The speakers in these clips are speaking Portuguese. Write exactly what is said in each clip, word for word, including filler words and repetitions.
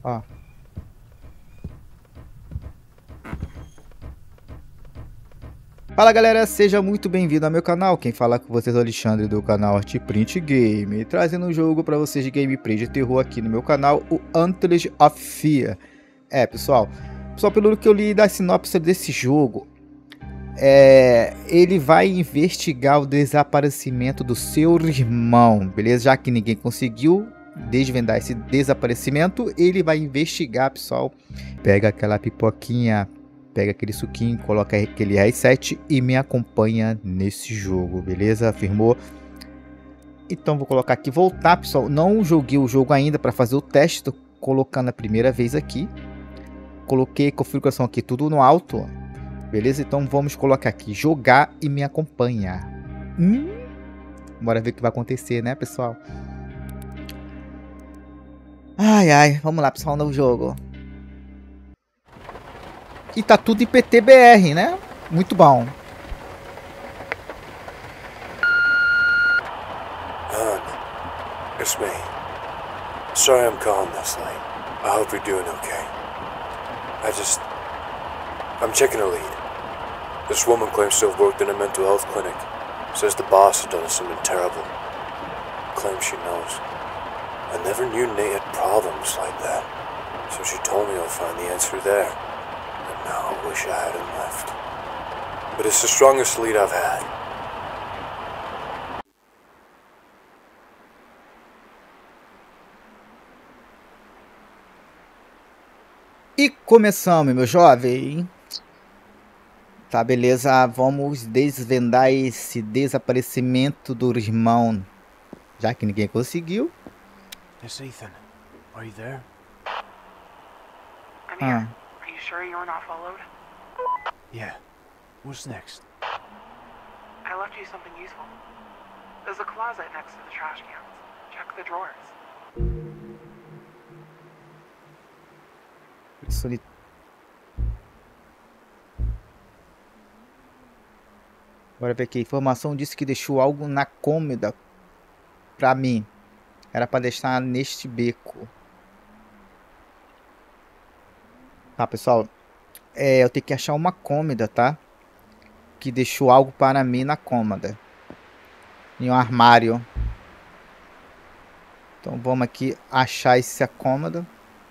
Ó. Fala galera, seja muito bem-vindo ao meu canal. Quem fala com vocês é o Alexandre do canal Artprint Game, trazendo um jogo para vocês de gameplay de terror aqui no meu canal, o Antlers of Fear. É, pessoal, só pelo que eu li da sinopse desse jogo, é, ele vai investigar o desaparecimento do seu irmão, beleza? Já que ninguém conseguiu desvendar esse desaparecimento, ele vai investigar, pessoal. Pega aquela pipoquinha, pega aquele suquinho, coloca aquele R sete e me acompanha nesse jogo, beleza? Afirmou? Então vou colocar aqui, voltar, pessoal. Não joguei o jogo ainda para fazer o teste, tô colocando a primeira vez aqui. Coloquei configuração aqui tudo no alto, beleza? Então vamos colocar aqui, jogar e me acompanhar. Hum? Bora ver o que vai acontecer, né, pessoal? Ai, ai, vamos lá, pessoal, novo jogo. E tá tudo em P T B R, né? Muito bom. Han, it's me. Sorry I'm calling this late. I hope you're doing okay. I just... I'm checking a lead. This woman claims to have worked in a mental health clinic. Says the boss has done something terrible. Claims she knows. I never knew Nate had problems like that. So she told me I'll find the answer there. And now I wish I hadn't left. But it's the strongest lead I've had. E começamos, meu jovem. Tá, beleza. Vamos desvendar esse desaparecimento do irmão. Já que ninguém conseguiu. It's Ethan. Are you there? I'm Ah. here. Are you sure you were not followed? Yeah. What's next? I left you something useful. There's a closet next to the trash cans. Check the drawers. Soli... Bora ver aqui. A informação disse que deixou algo na cômoda pra mim. Era pra deixar neste beco. Tá, pessoal. É, eu tenho que achar uma cômoda, tá? Que deixou algo para mim na cômoda. Em um armário. Então vamos aqui achar essa cômoda.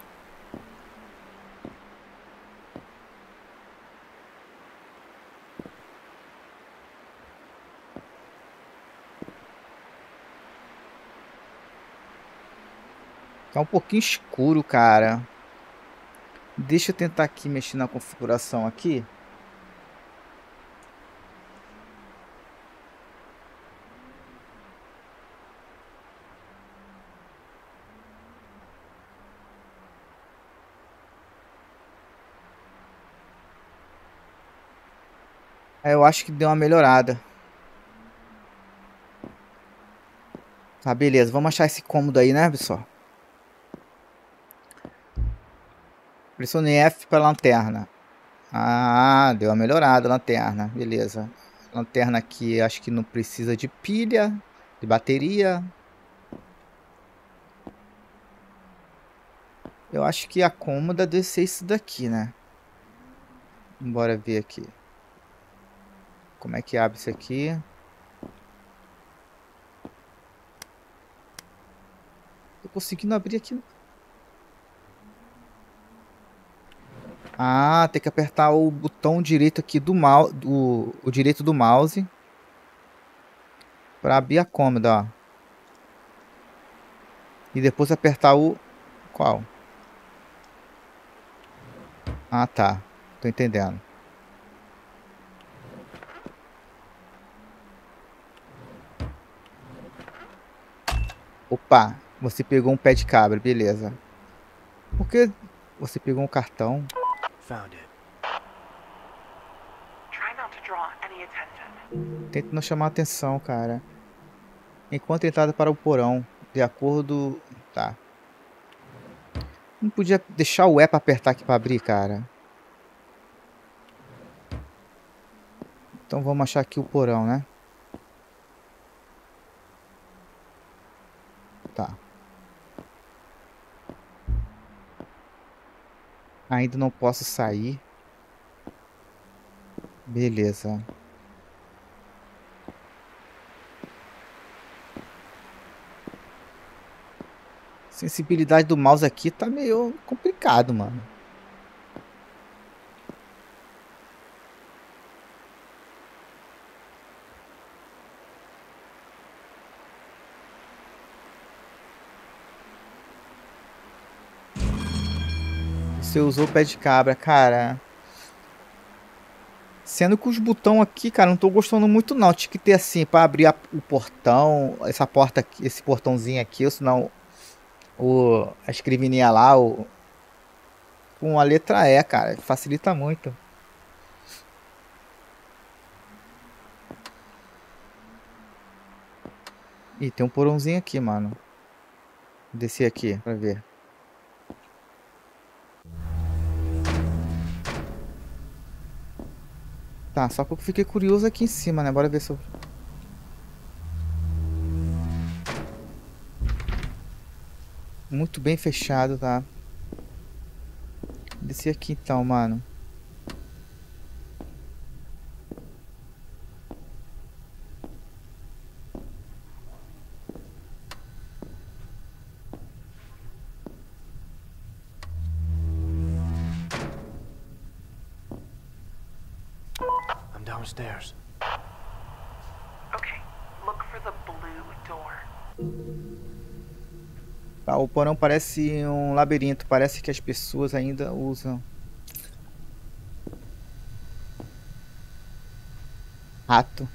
Tá um pouquinho escuro, cara. Deixa eu tentar aqui mexer na configuração aqui. É, eu acho que deu uma melhorada. Tá, beleza. Vamos achar esse cômodo aí, né, pessoal? Pressione F para a lanterna. Ah, deu uma melhorada a lanterna. Beleza. Lanterna aqui, acho que não precisa de pilha, de bateria. Eu acho que a cômoda deve ser isso daqui, né? Bora ver aqui. Como é que abre isso aqui? Tô conseguindo abrir aqui. Ah, tem que apertar o botão direito aqui do mouse, do, o direito do mouse para abrir a cômoda, ó. E depois apertar o qual? Ah, tá. Tô entendendo. Opa, você pegou um pé de cabra, beleza. Por que você pegou um cartão? Found it. Try not to draw any attention. Tenta não chamar atenção, cara. Enquanto entrada para o porão, de acordo... Tá. Não podia deixar o E para apertar aqui para abrir, cara. Então vamos achar aqui o porão, né? Tá. Ainda não posso sair. Beleza. Sensibilidade do mouse aqui tá meio complicado, mano. Você usou o pé de cabra, cara. Sendo que os botões aqui, cara, não tô gostando muito não. Tinha que ter assim, pra abrir a, o portão, essa porta aqui, esse portãozinho aqui, ou senão o, a escrivininha lá, o, com a letra E, cara. Facilita muito. Ih, tem um porãozinho aqui, mano. Vou descer aqui pra ver. Tá, só que eu fiquei curioso aqui em cima, né? Bora ver se eu... Muito bem fechado, tá? Descer aqui então, mano. I'm downstairs. Okay, look for the blue door. Tá, o porão parece um labirinto. Parece que as pessoas ainda usam. Rato.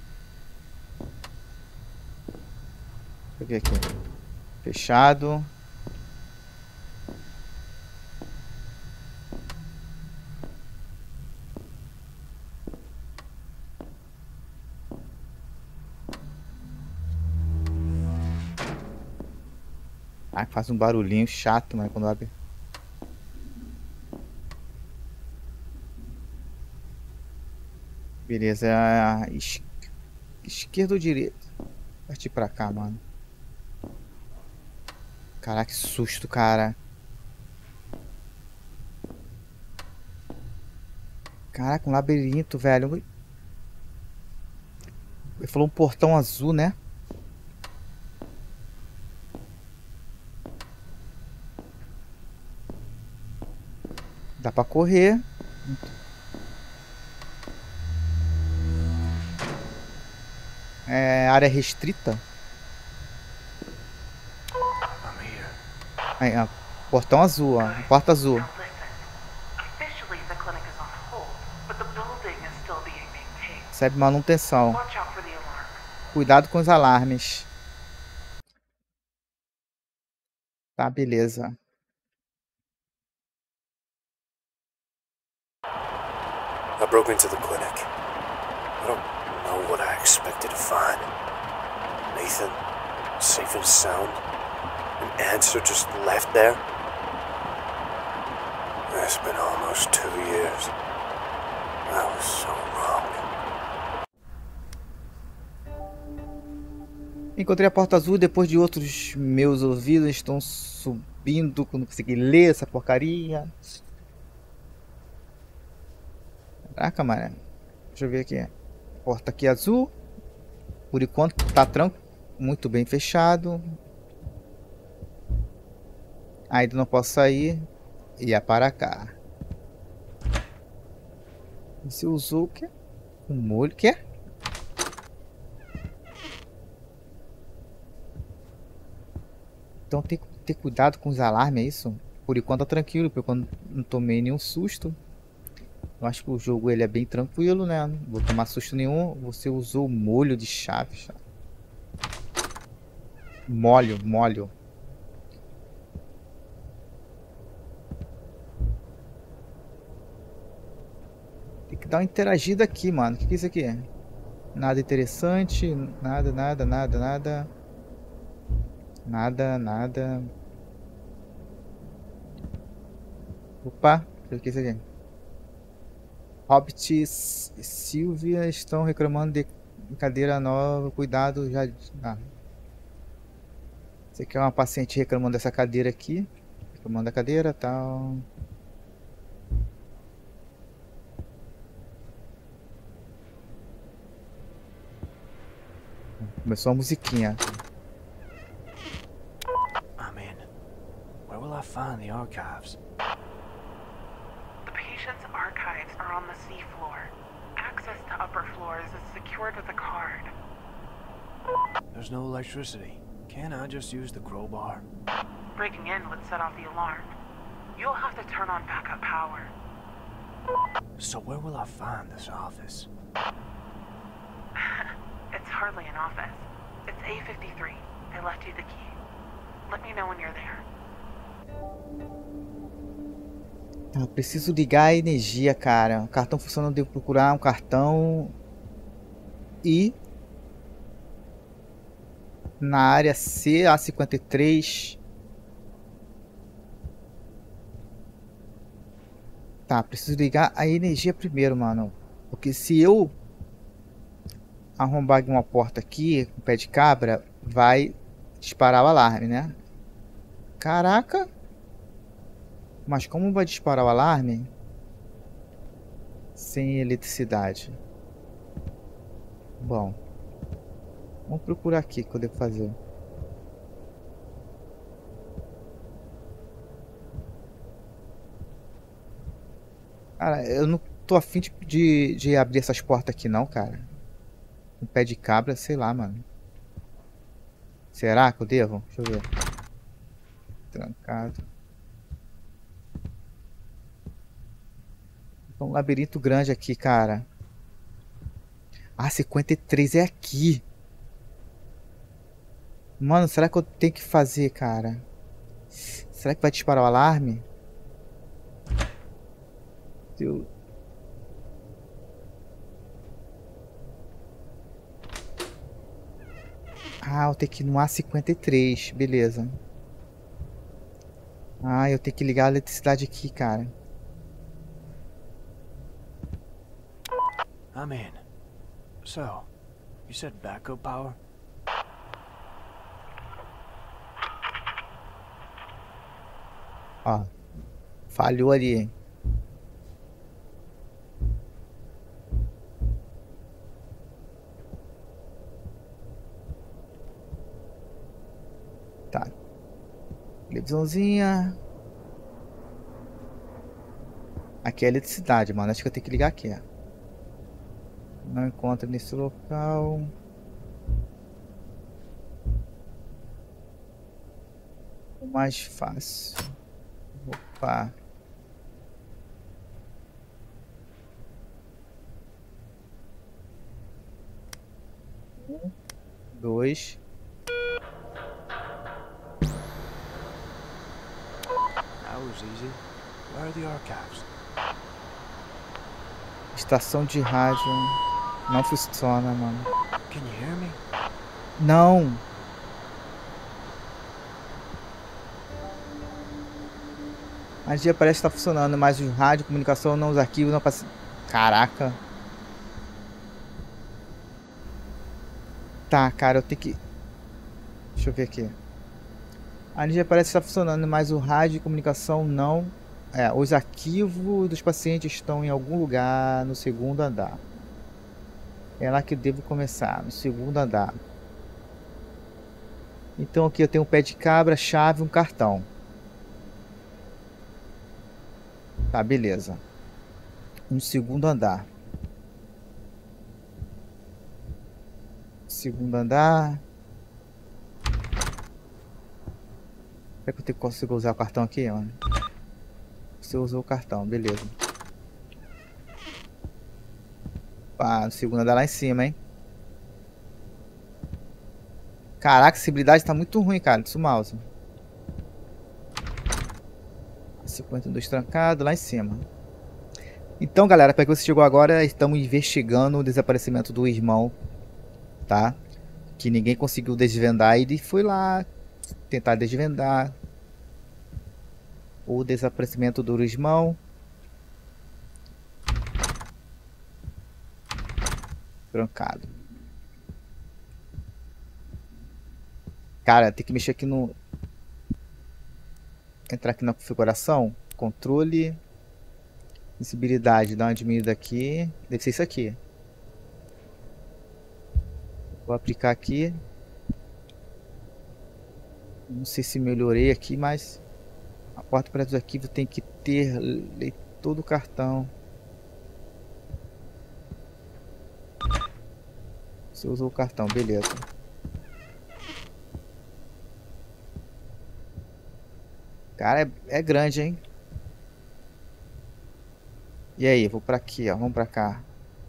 Deixa eu ver aqui. Fechado. Ah, faz um barulhinho chato, mas quando abre. Beleza. Es... Esquerda ou direita? Partir pra cá, mano. Caraca, que susto, cara. Caraca, um labirinto, velho. Ele falou um portão azul, né? Dá pra correr. É área restrita. I'm here. Aí, ó, portão azul, ó. Porta azul. Now listen. Officially, the clinic is on hold, but the building is still being maintained. Recebe manutenção. Watch out for the alarm. Cuidado com os alarmes. Tá, beleza. I broke into the clinic. I don't know what I expected to find. Nathan, safe and sound. An answer just left there. It's been almost two years. I was so wrong. Encontrei a porta azul depois de outros meus ouvidos estão subindo quando consegui ler essa porcaria. Caraca, mano. Deixa eu ver aqui. Porta aqui azul. Por enquanto tá tranquilo. Muito bem fechado. Ainda não posso sair. E é para cá. Você usou o quê? Um molho? O quê? Então tem que ter cuidado com os alarmes, é isso? Por enquanto tá tranquilo, porque eu não tomei nenhum susto. Eu acho que o jogo ele é bem tranquilo, né? Não vou tomar susto nenhum. Você usou molho de chave. Molho, molho. Tem que dar uma interagida aqui, mano. O que, que é isso aqui? Nada interessante. Nada, nada, nada, nada. Nada, nada. Opa, o que é isso aqui? Hobbit e Sylvia estão reclamando de cadeira nova. Cuidado, já. Ah. Você quer uma paciente reclamando dessa cadeira aqui? Reclamando da cadeira, tal. Começou a musiquinha. I'm in. Where will I find the archives? The patient's archives are on the seafloor. Access to upper floors is secured with a card. There's no electricity. Can't I just use the crowbar? Breaking in would set off the alarm. You'll have to turn on backup power. So where will I find this office? It's hardly an office. It's A fifty-three. I left you the key. Let me know when you're there. Eu preciso ligar a energia, cara. O cartão funcionando, devo procurar um cartão. E na área C A cinquenta e três. Tá, preciso ligar a energia primeiro, mano. Porque se eu arrombar uma porta aqui com o pé de cabra, vai disparar o alarme, né? Caraca! Mas como vai disparar o alarme sem eletricidade? Bom, vamos procurar aqui o que eu devo fazer. Cara, eu não tô afim de, de, de abrir essas portas aqui não, cara. Com pé de cabra, sei lá, mano. Será que eu devo? Deixa eu ver. Trancado. É um labirinto grande aqui, cara. Ah, cinquenta e três é aqui. Mano, será que eu tenho que fazer, cara? Será que vai disparar o alarme? Eu... Ah, eu tenho que ir no A cinquenta e três, beleza. Ah, eu tenho que ligar a eletricidade aqui, cara. I'm in. So, you said backup power? Ó, falhou ali. Tá. Televisãozinha. Aqui é a eletricidade, mano. Acho que eu tenho que ligar aqui, ó. Não encontra nesse local. O mais fácil. Opa. Um, dois. That was easy. Where are the archives? Estação de rádio. Não funciona, mano. Can you hear me? Não. A magia parece estar funcionando, mas o rádio, comunicação, não, os arquivos não passam. Caraca. Tá, cara, eu tenho que... Deixa eu ver aqui. A energia parece estar funcionando, mas o rádio e comunicação não. É, os arquivos dos pacientes estão em algum lugar no segundo andar. É lá que eu devo começar, no segundo andar. Então aqui eu tenho um pé de cabra, chave, um cartão. Tá, beleza. No segundo andar. Segundo andar. Será que eu tenho, consigo usar o cartão aqui, mano? Você usou o cartão, beleza. Ah, no segundo andar lá em cima, hein? Caraca, a acessibilidade tá muito ruim, cara. Isso, mouse. cinquenta e dois trancado lá em cima. Então, galera, para que você chegou agora, estamos investigando o desaparecimento do irmão, tá? Que ninguém conseguiu desvendar. Ele foi lá tentar desvendar o desaparecimento do irmão. Trancado. Cara, tem que mexer aqui no... Entrar aqui na configuração. Controle. Sensibilidade. Dá uma diminuída aqui. Deve ser isso aqui. Vou aplicar aqui. Não sei se melhorei aqui, mas a porta para os arquivos tem que ter leitor do cartão. Você usou o cartão, beleza. Cara, é, é grande, hein? E aí, vou pra aqui, ó. Vamos pra cá.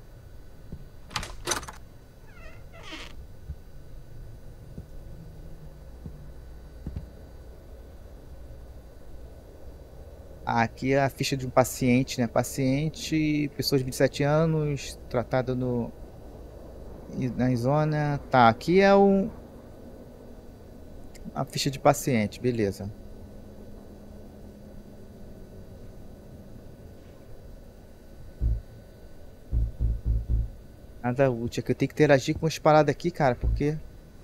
Ah, aqui é a ficha de um paciente, né? Paciente, pessoa de vinte e sete anos, tratada no na zona. Tá, aqui é o a ficha de paciente, beleza. Nada útil. É que eu tenho que interagir com as paradas aqui, cara, porque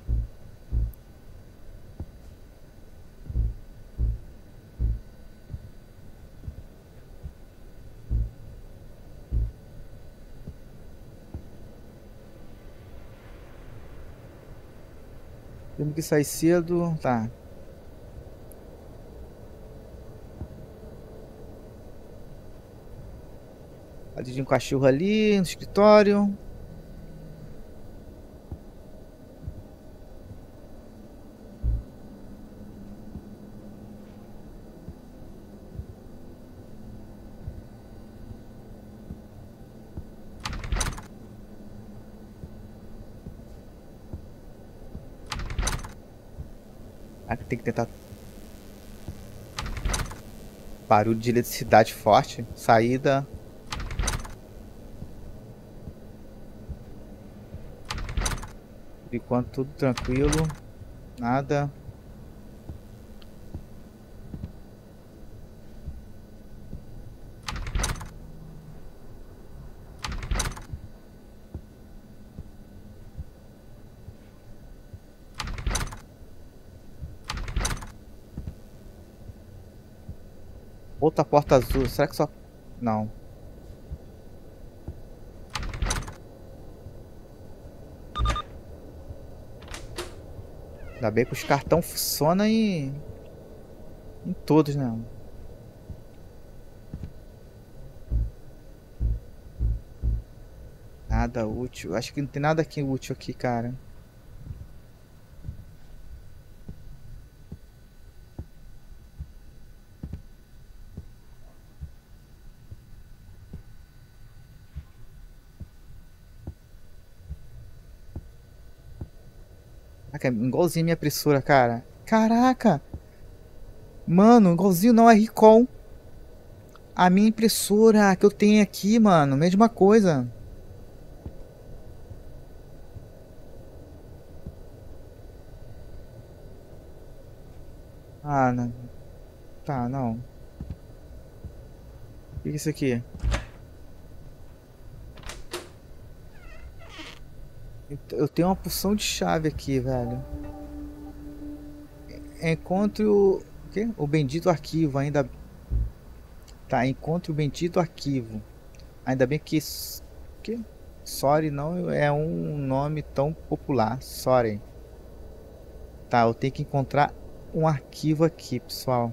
temos que sair cedo, tá. Ali de um cachorro ali no escritório. Aqui tem que tentar. Barulho de eletricidade forte. Saída. Por enquanto tudo tranquilo. Nada. Outra porta azul. Será que só... Não. Ainda bem que os cartões funcionam em... Em todos, né? Nada útil. Acho que não tem nada aqui útil aqui, cara. Caraca, é igualzinho minha impressora, cara. Caraca! Mano, igualzinho não é Recon. A minha impressora que eu tenho aqui, mano. Mesma coisa. Ah, não. Tá, não. O que é isso aqui? Eu tenho uma porção de chave aqui, velho. Encontre o... O quê? O bendito arquivo, ainda... Tá, encontre o bendito arquivo. Ainda bem que... Que? Sorry não é um nome tão popular. Sorry. Tá, eu tenho que encontrar um arquivo aqui, pessoal.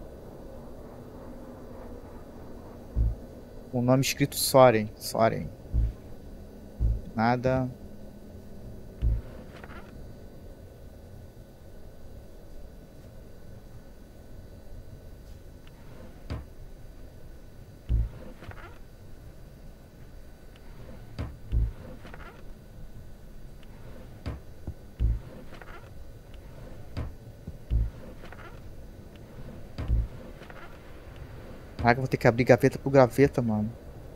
O nome escrito Sorry. Sorry. Nada... Caraca, eu vou ter que abrir gaveta por gaveta, mano.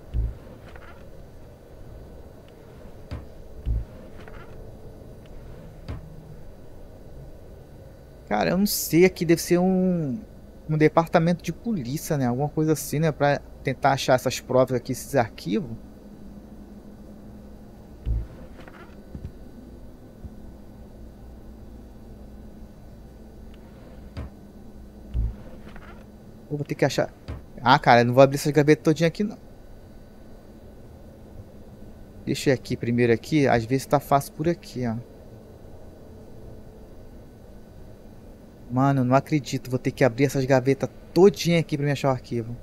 Cara, eu não sei, aqui deve ser um, um departamento de polícia, né? Alguma coisa assim, né? Pra tentar achar essas provas aqui, esses arquivos. Eu vou ter que achar... Ah, cara, eu não vou abrir essas gavetas todinha aqui, não. Deixa eu ir aqui primeiro aqui. Às vezes tá fácil por aqui, ó. Mano, não acredito. Vou ter que abrir essas gavetas todinha aqui pra me achar o arquivo.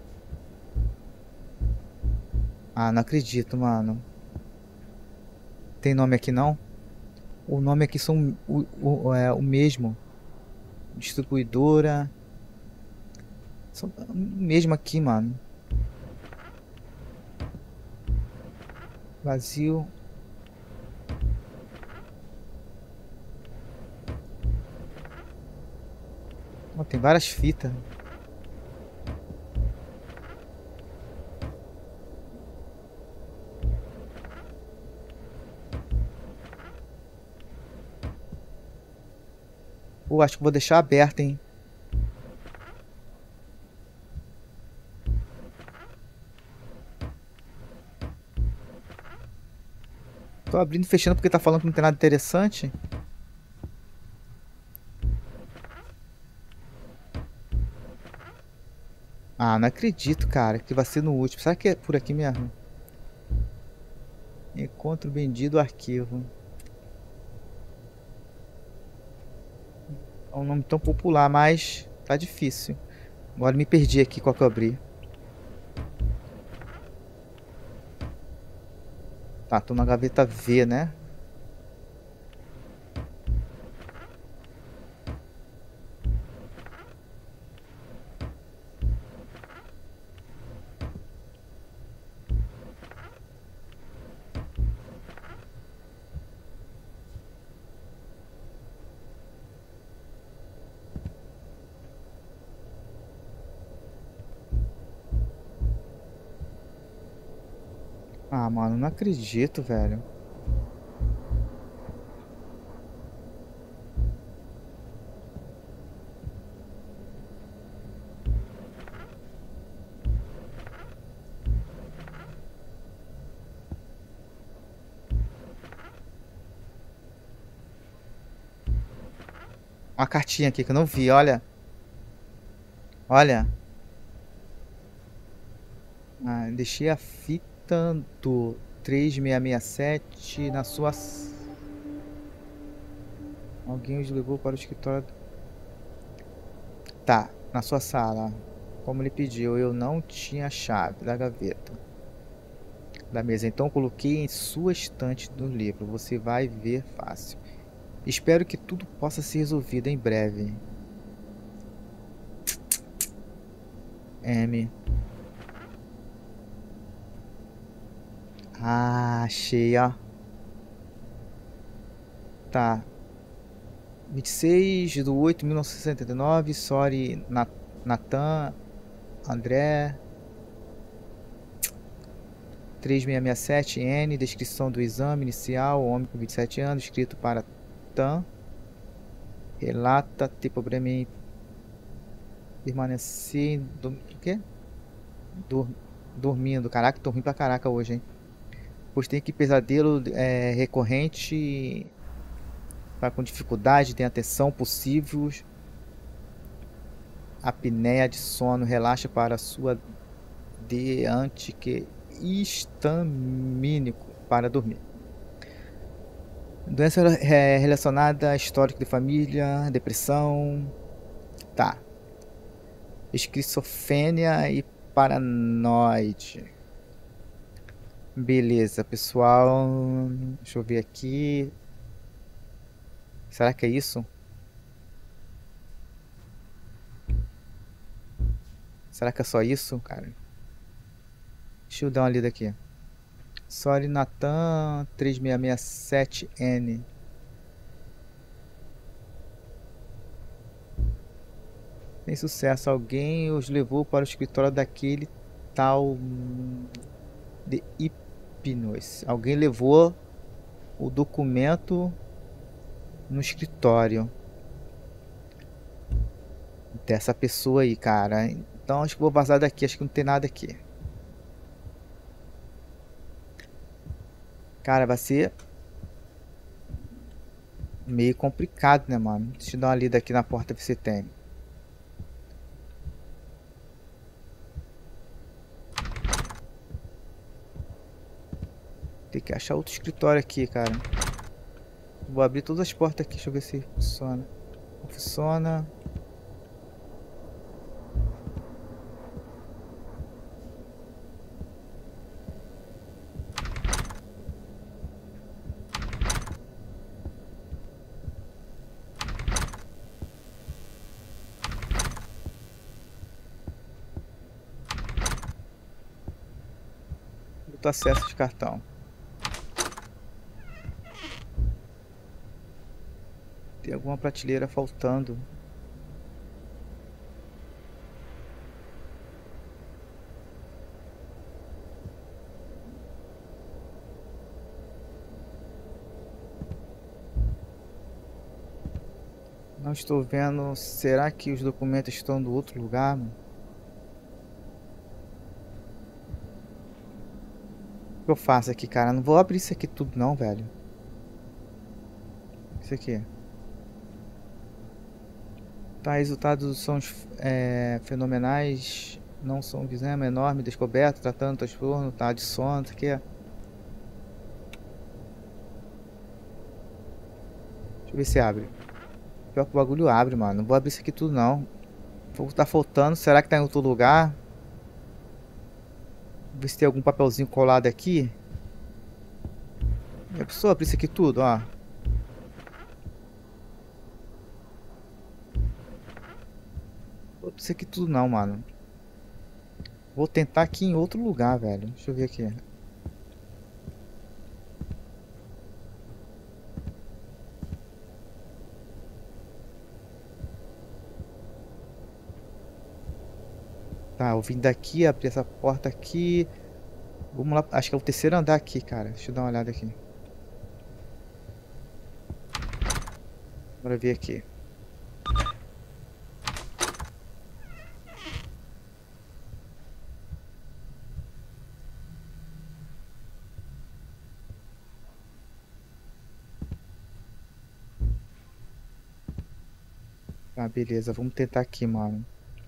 Ah, não acredito, mano. Tem nome aqui não? O nome aqui são o, o, é, o mesmo. Distribuidora. São o mesmo aqui, mano. Vazio. Oh, tem várias fitas. Pô, acho que vou deixar aberto, hein. Tô abrindo e fechando porque tá falando que não tem nada interessante. Ah, não acredito, cara, que vai ser no último. Será que é por aqui mesmo? Encontro vendido arquivo. É um nome tão popular, mas tá difícil. Agora me perdi aqui, qual que eu abri. Tá, tô na gaveta V, né? Ah, mano, não acredito, velho. Uma cartinha aqui que eu não vi, olha. Olha. Ah, deixei a fita do três seis seis sete na sua... Alguém os levou para o escritório. Tá, na sua sala. Como ele pediu, eu não tinha a chave da gaveta da mesa, então coloquei em sua estante do livro. Você vai ver fácil. Espero que tudo possa ser resolvido em breve. M. Ah, achei, ó. Tá. vinte e seis de oito de mil novecentos e sessenta e nove. Sorry, Nathan, André. três seis seis sete N. Descrição do exame inicial. Homem com vinte e sete anos. Escrito para Tan. Relata ter problema em permanecer. Do, o quê? Dur, dormindo. Caraca, tô ruim pra caraca hoje, hein? Pois tem que pesadelo é, recorrente. Tá com dificuldade, tem atenção possíveis. Apneia de sono, relaxa para sua diante que histamínico para dormir. Doença é, relacionada a histórico de família, depressão. Tá. Esquizofrenia e paranoide. Beleza, pessoal. Deixa eu ver aqui. Será que é isso? Será que é só isso, cara? Deixa eu dar uma lida aqui. Sorry, Nathan três seis seis sete N. Sem sucesso. Alguém os levou para o escritório daquele tal de Hipnos. Alguém levou o documento no escritório dessa pessoa aí, cara. Então acho que vou vazar daqui. Acho que não tem nada aqui. Cara, vai ser meio complicado, né, mano? Deixa eu dar uma lida aqui na porta ver se tem. Tem que achar outro escritório aqui, cara. Vou abrir todas as portas aqui, deixa eu ver se funciona. Não funciona. Muito acesso de cartão. Tem alguma prateleira faltando. Não estou vendo. Será que os documentos estão do outro lugar, mano? O que eu faço aqui, cara? Não vou abrir isso aqui tudo não, velho. Isso aqui. Tá, resultados são é, fenomenais. Não são visema enorme, descoberto, tratando transtorno, tá de sono, isso aqui. Deixa eu ver se abre. Pior que o bagulho abre, mano. Não vou abrir isso aqui tudo não. O tá faltando. Será que tá em outro lugar? Ver se tem algum papelzinho colado aqui. É só abrir isso aqui tudo, ó. Vou abrir isso aqui tudo não, mano. Vou tentar aqui em outro lugar, velho. Deixa eu ver aqui. Tá, eu vim daqui, abri essa porta aqui. Vamos lá, acho que é o terceiro andar aqui, cara. Deixa eu dar uma olhada aqui. Bora ver aqui. Tá, beleza. Vamos tentar aqui, mano.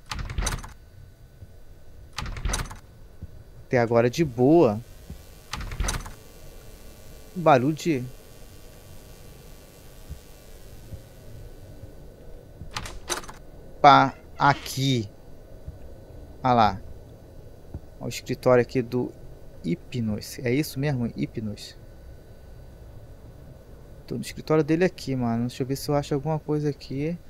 Até agora de boa. Barulho de... Pá, aqui. Ah lá. Ó, o escritório aqui do Hipnos. É isso mesmo? Hipnos. Tô no escritório dele aqui, mano. Deixa eu ver se eu acho alguma coisa aqui.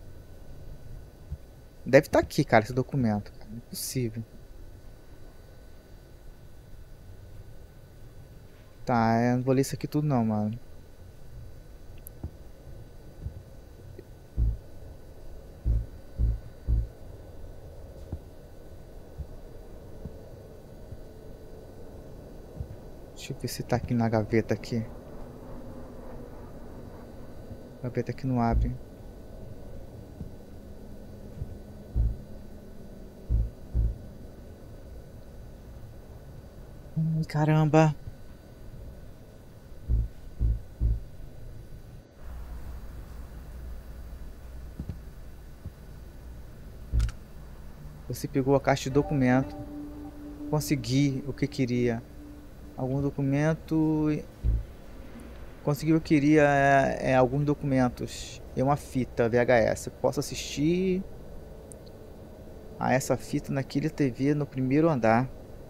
Deve estar aqui, cara, esse documento. Cara. Não é possível. Tá, eu não vou ler isso aqui tudo não, mano. Deixa eu ver se tá aqui na gaveta aqui. A gaveta aqui não abre. Hum, caramba. Você pegou a caixa de documento. Consegui o que queria. Algum documento. Conseguiu o que queria é, é, alguns documentos. E uma fita V H S. Posso assistir a essa fita naquele T V no primeiro andar.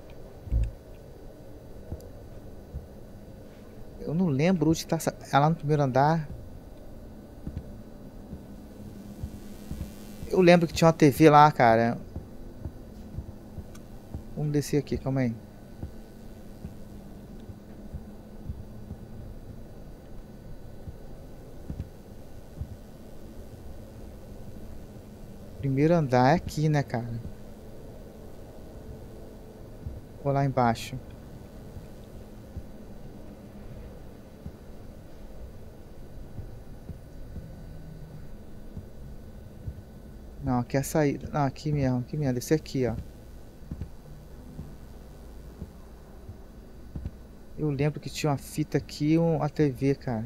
Eu não lembro onde está ela no primeiro andar. Eu lembro que tinha uma T V lá, cara. Vamos descer aqui, calma aí. Primeiro andar é aqui, né, cara? Vou lá embaixo. Não, aqui é a saída. Não, aqui mesmo, aqui mesmo. Deve ser aqui, ó. Eu lembro que tinha uma fita aqui e uma T V, cara.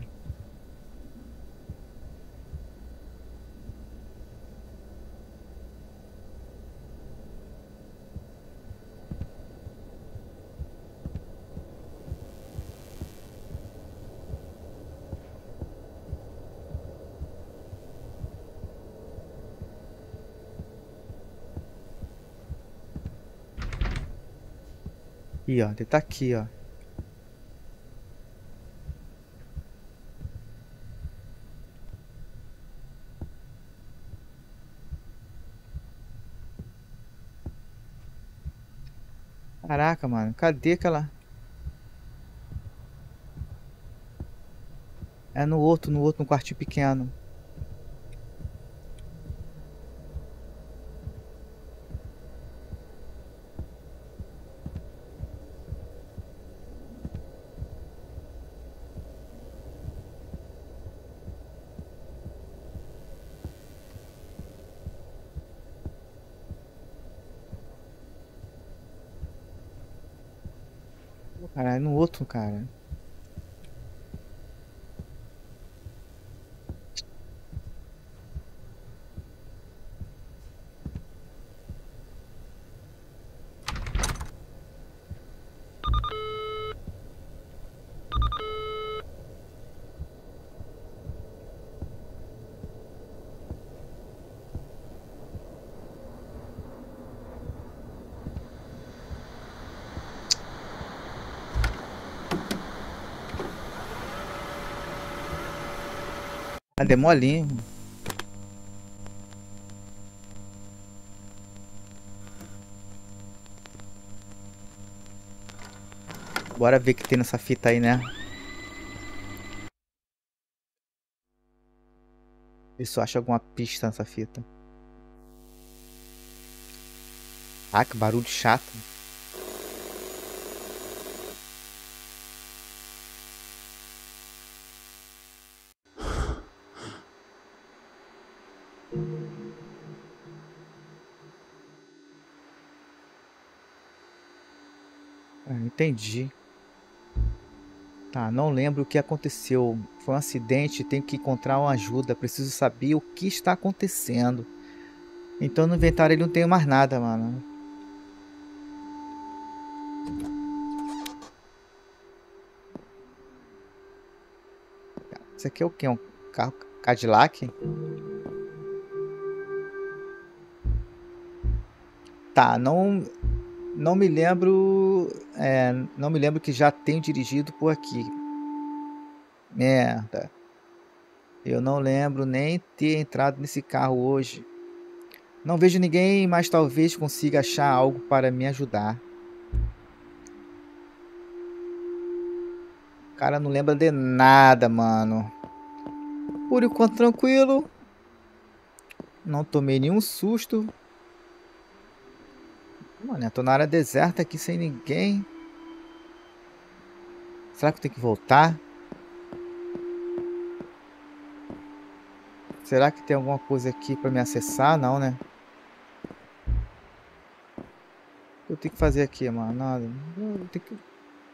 Ih, ó, ele tá aqui, ó. Caraca, mano. Cadê aquela... É no outro, no outro, no quartinho pequeno. Pô, cara, é no outro, cara. Ah, deu molinho. Bora ver o que tem nessa fita aí, né? Ver se eu acho alguma pista nessa fita. Ah, que barulho chato. Ah, entendi. Tá, não lembro o que aconteceu. Foi um acidente, tenho que encontrar uma ajuda. Preciso saber o que está acontecendo. Então no inventário ele não tem mais nada, mano. Isso aqui é o que? Um carro Cadillac? Tá, não, não me lembro. É, não me lembro que já tenho dirigido por aqui. Merda. Eu não lembro nem ter entrado nesse carro hoje. Não vejo ninguém, mas talvez consiga achar algo para me ajudar. O cara não lembra de nada, mano. Por enquanto, tranquilo. Não tomei nenhum susto. Mano, eu tô na área deserta aqui sem ninguém. Será que eu tenho que voltar? Será que tem alguma coisa aqui pra me acessar? Não, né? O que eu tenho que fazer aqui, mano? Nada. Eu tenho que...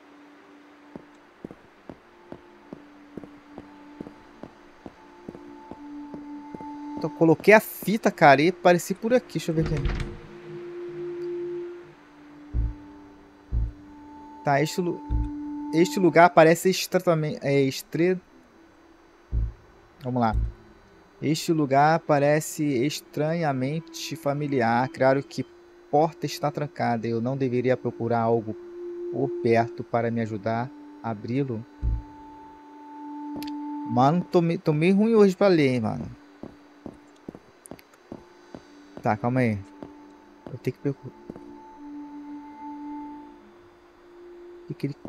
Então, coloquei a fita, cara, e apareci por aqui. Deixa eu ver aqui. Tá, este, lu- este lugar parece estranhamente... É, estre... Vamos lá. Este lugar parece estranhamente familiar. Claro que porta está trancada. Eu não deveria procurar algo por perto para me ajudar a abri-lo. Mano, tô, me- tô meio ruim hoje pra ler, hein, mano. Tá, calma aí. Eu tenho que procurar. O que que ele...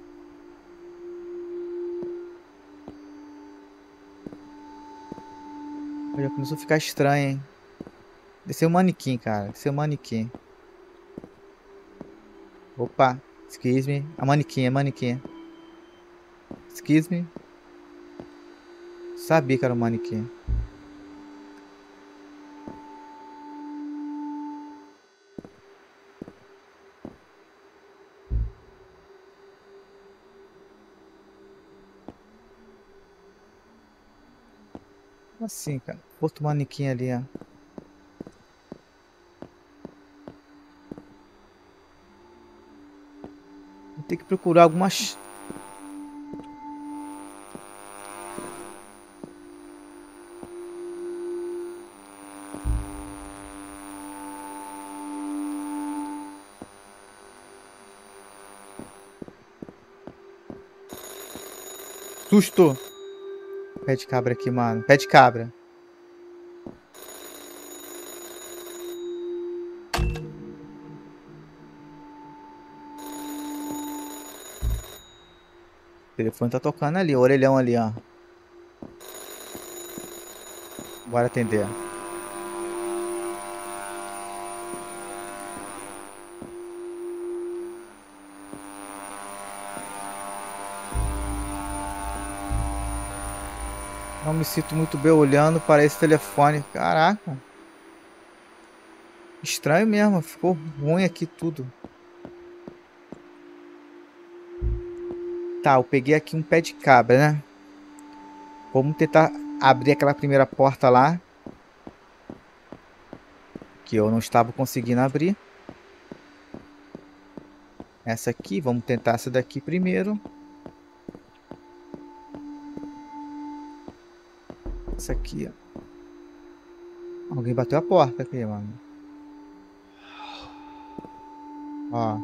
Já começou a ficar estranho, hein? Desceu um manequim, cara. Desceu um manequim. Opa. Excuse me. A manequim, a manequim. Excuse me. Sabia que era um manequim. Como assim, cara? Outro manequim ali, ó. Vou ter que procurar algumas... Susto! Pé de cabra aqui, mano. Pé de cabra. O telefone tá tocando ali, o orelhão ali, ó. Bora atender. Não me sinto muito bem olhando para esse telefone. Caraca. Estranho mesmo. Ficou ruim aqui tudo. Tá, eu peguei aqui um pé de cabra, né? Vamos tentar abrir aquela primeira porta lá. Que eu não estava conseguindo abrir. Essa aqui, vamos tentar essa daqui primeiro. Essa aqui, ó. Alguém bateu a porta aqui, mano. Ó.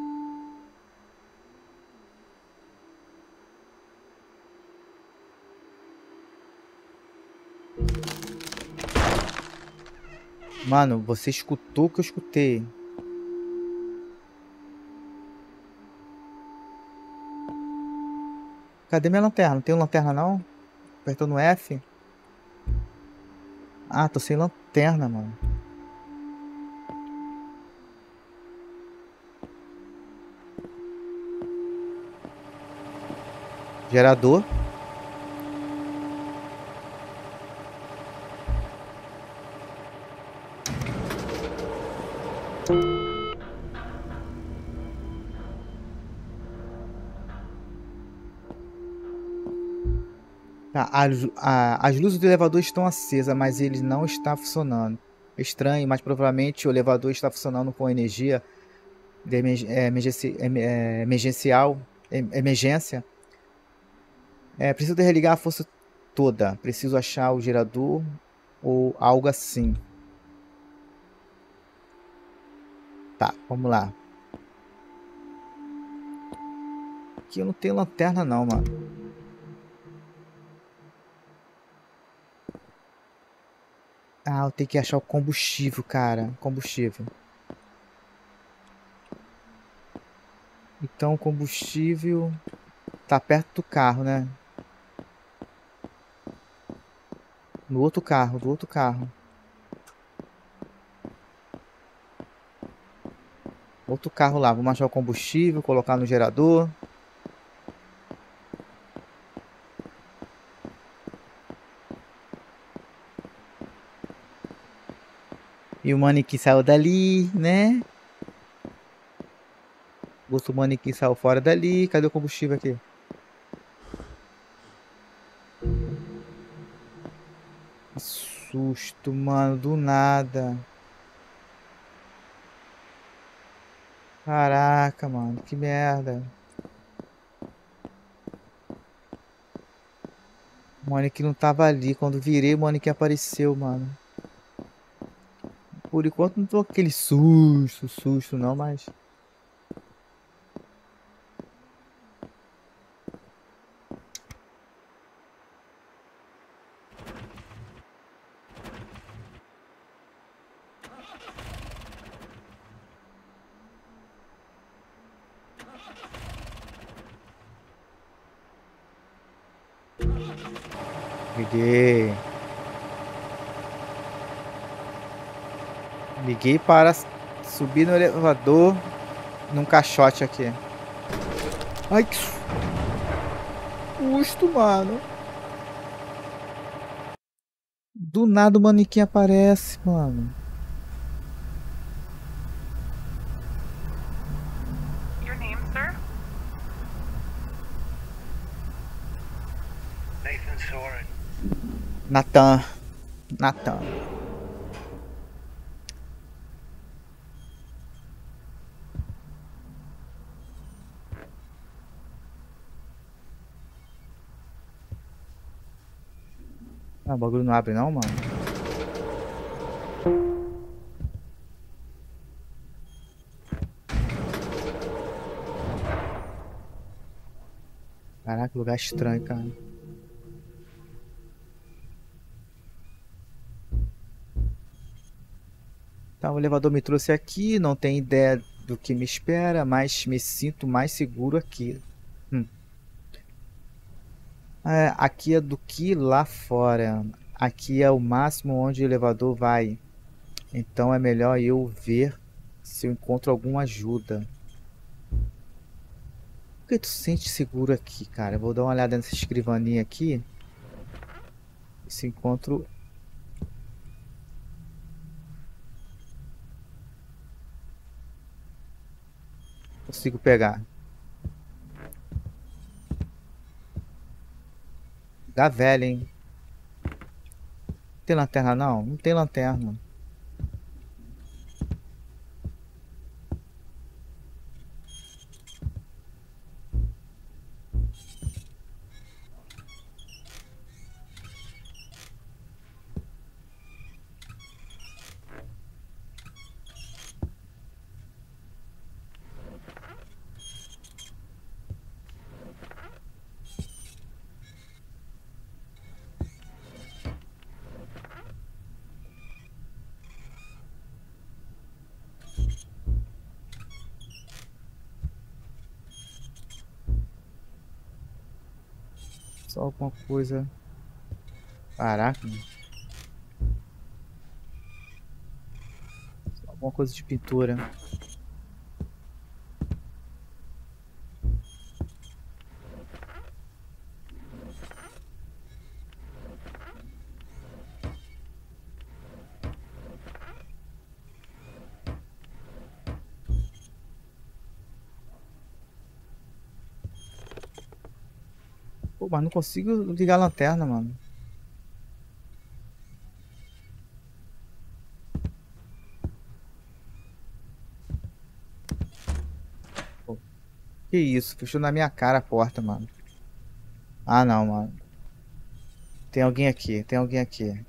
Mano, você escutou o que eu escutei. Cadê minha lanterna? Não tem lanterna não? Apertando F. Ah, tô sem lanterna, mano. Gerador. Tá, as, a, as luzes do elevador estão acesas, mas ele não está funcionando. Estranho, mas provavelmente o elevador está funcionando com energia de emerg é, emergenci é, emergencial, é, emergência. É, preciso de religar a força toda. Preciso achar o gerador ou algo assim. Tá, vamos lá. Aqui eu não tenho lanterna não, mano. Ah, eu tenho que achar o combustível, cara. Combustível. Então o combustível tá perto do carro, né? No outro carro, do outro carro. Outro carro lá. Vamos achar o combustível, colocar no gerador. E o manequim saiu dali, né? O outro manequim saiu fora dali. Cadê o combustível aqui? Que susto, mano. Do nada. Caraca, mano. Que merda. O manequim não tava ali. Quando virei, o manequim apareceu, mano. Por enquanto não tô aquele susto, susto não, mas... Liguei. Liguei para subir no elevador num caixote aqui. Ai, que susto, mano. Do nada o manequim aparece, mano. Your name, sir? Nathan Soren. Nathan. Nathan. Ah, o bagulho não abre não, mano. Caraca, lugar estranho, cara. Então o elevador me trouxe aqui, não tem ideia do que me espera, mas me sinto mais seguro aqui. Hum. É, aqui é do que lá fora. Aqui é o máximo onde o elevador vai. Então é melhor eu ver se eu encontro alguma ajuda. Por que tu se sente seguro aqui, cara? Eu vou dar uma olhada nessa escrivaninha aqui. Se encontro... Consigo pegar. Dá velha, hein? Tem lanterna não? Não tem lanterna. Só alguma coisa. Caraca, mano. Só alguma coisa de pintura. Pô, mas não consigo ligar a lanterna, mano. Pô, que isso? Fechou na minha cara a porta, mano. Ah, não, mano. Tem alguém aqui, tem alguém aqui.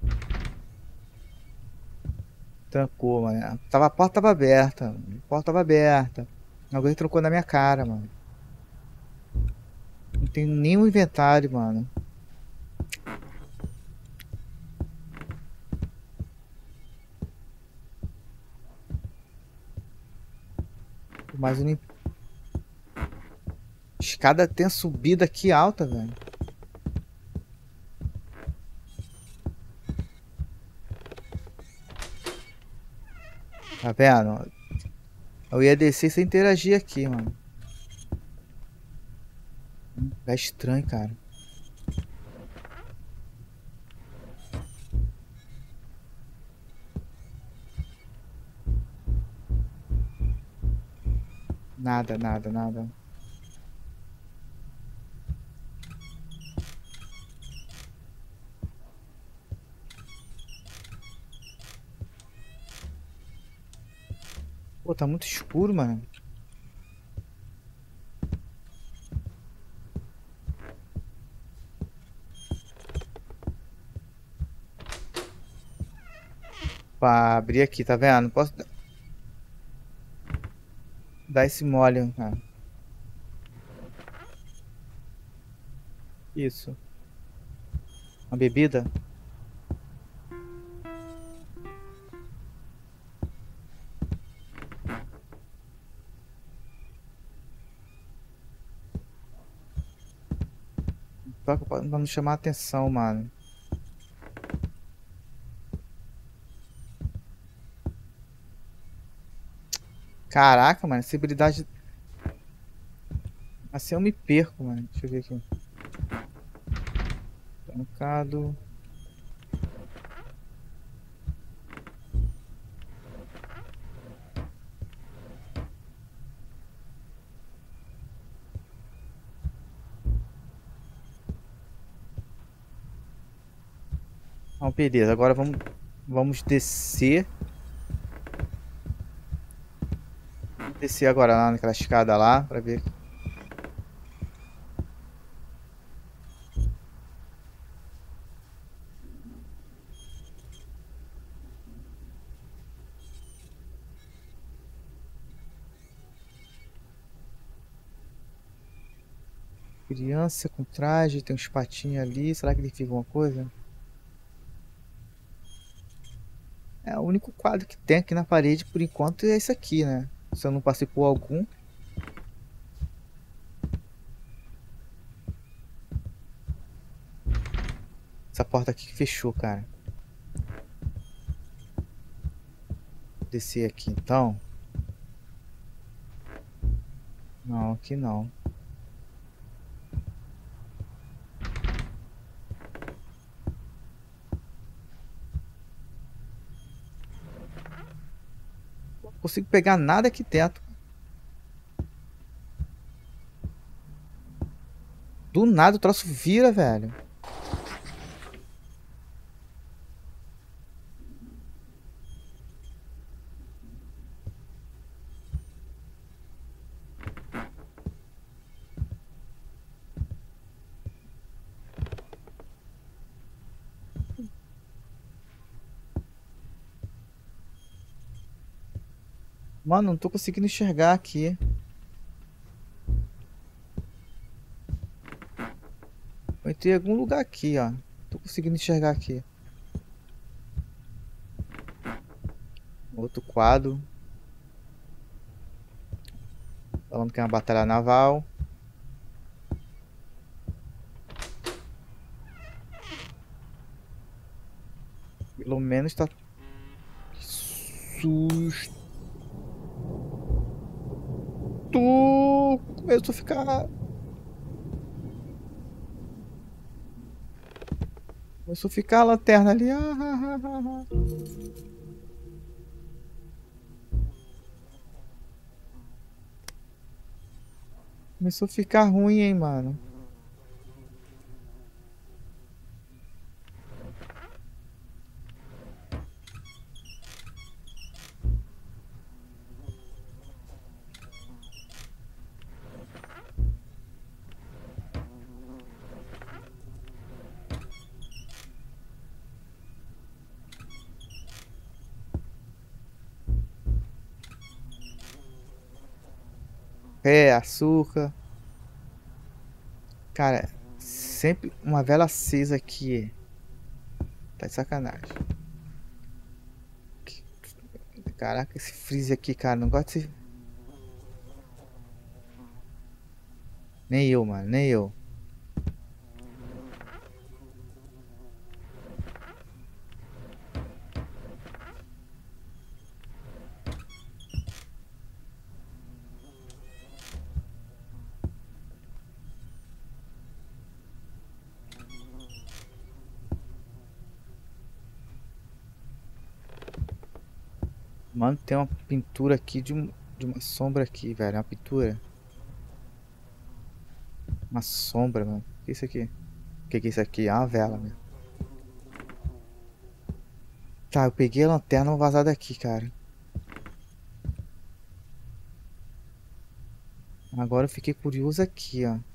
Trancou, mano. Tava, a porta tava aberta. A porta tava aberta. Alguém trancou na minha cara, mano. Não tem nenhum inventário, mano. Mas eu nem... Escada tem a subida aqui alta, velho. Tá vendo? Eu ia descer sem interagir aqui, mano. É estranho, cara. Nada, nada, nada. Pô, tá muito escuro, mano. Pra abrir aqui, tá vendo? Não posso dar- dar esse mole, cara. Isso. Uma bebida? Pra pra não chamar atenção, mano. Caraca, mano. Essa habilidade... Assim eu me perco, mano. Deixa eu ver aqui. Trancado. Então, beleza. Agora vamos, vamos descer. Vamos descer agora lá naquela escada lá pra ver. Criança com traje, tem uns patinhos ali. Será que ele fica alguma coisa? É, o único quadro que tem aqui na parede, por enquanto, é esse aqui, né? Se eu não passei por algum. Essa porta aqui que fechou, cara. Vou descer aqui, então. Não, aqui não. Não consigo pegar nada aqui dentro. Do nada o troço vira, velho. Mano, não tô conseguindo enxergar aqui. Eu entrei em algum lugar aqui, ó. Tô conseguindo enxergar aqui. Outro quadro. Falando que é uma batalha naval. Pelo menos tá... Que susto. Começou a ficar... Começou a ficar a lanterna ali. Ah, ah, ah, ah. Começou a ficar ruim, hein, mano. É, açúcar. Cara, sempre uma vela acesa aqui. Tá de sacanagem. Caraca, esse freeze aqui, cara. Não gosto de... Nem eu, mano. Nem eu. Mano, tem uma pintura aqui de, um, de uma sombra aqui, velho. Uma pintura. Uma sombra, mano. O que é isso aqui? O que é isso aqui? É uma vela, meu. Tá, eu peguei a lanterna, vou vazar daqui, cara. Agora eu fiquei curioso aqui, ó.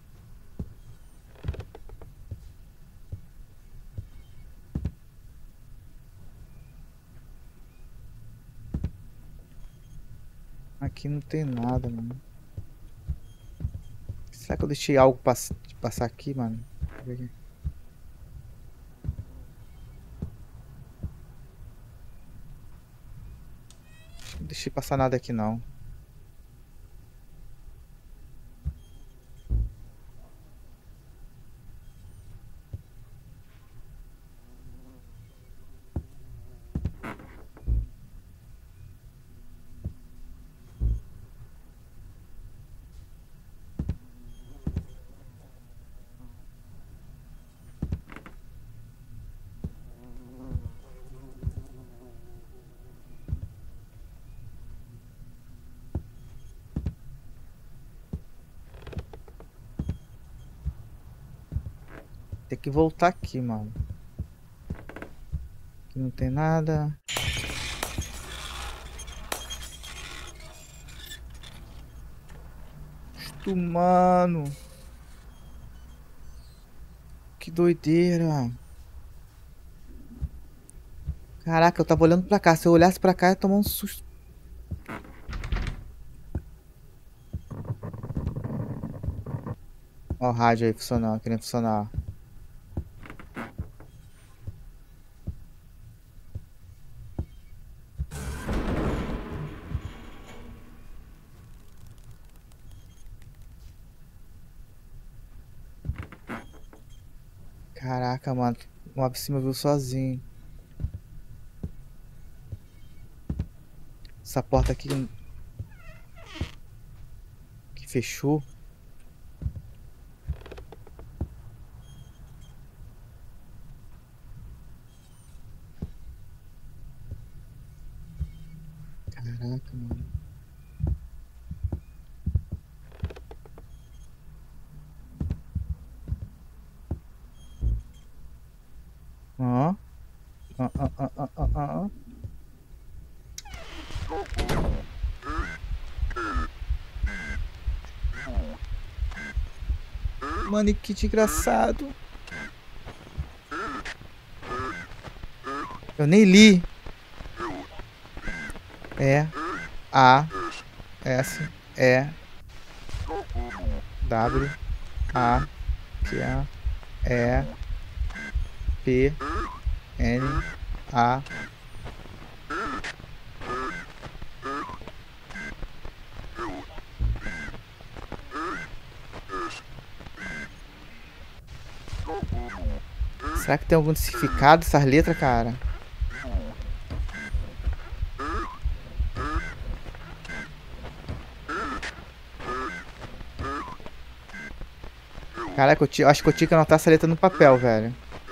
Aqui não tem nada, mano. Será que eu deixei algo pass passar aqui, mano? Deixa eu ver aqui. Não deixei passar nada aqui, não. Tem que voltar aqui, mano. Aqui não tem nada. Isto, mano. Que doideira. Caraca, eu tava olhando pra cá. Se eu olhasse pra cá, eu ia tomar um susto. Ó o rádio aí funcionando, querendo funcionar. Caraca, mano. O Mob se moveu sozinho. Essa porta aqui que fechou. Caraca, mano. Ó. Ó, ó, ó, ó, ó, ó. Mano, que desgraçado. Eu nem li. É. A. S. E. W. A. Q. E. P. N. A. Será que tem algum significado essas letras, cara? Caraca, eu, eu acho que eu tinha que anotar essa letra no papel, velho.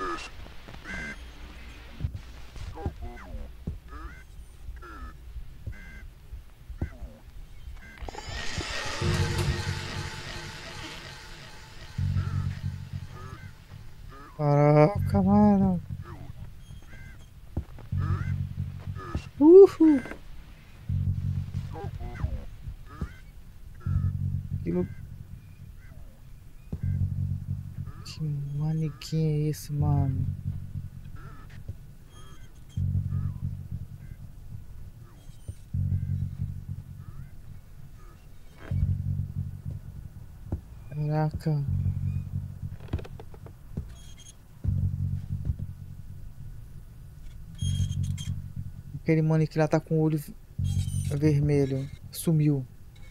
Caraca, mano. Uhul. Que, lu- que manequim é esse, mano? Caraca. Aquele manequim lá tá com o olho vermelho. Sumiu.